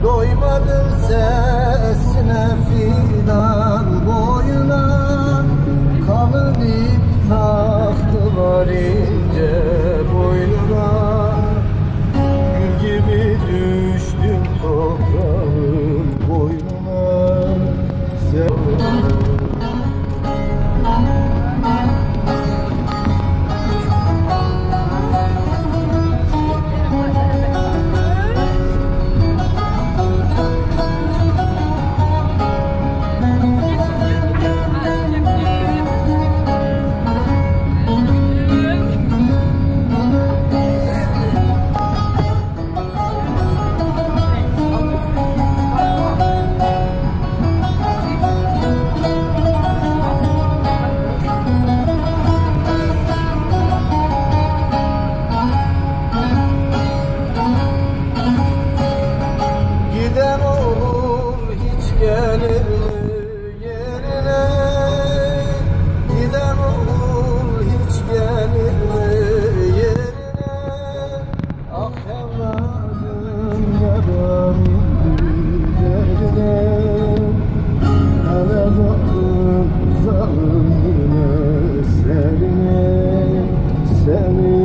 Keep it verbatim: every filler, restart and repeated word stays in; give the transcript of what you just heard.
Doymadım sesine fidan boyuna, kalın ip taktılar ince boynuna. Gül gibi düştüm toprağın boynuna. Sen gelir mi yerine, giden olur hiç gelir mi yerine. Ah evladım yaram indi derdine, hele baktım zalim yine serine, seni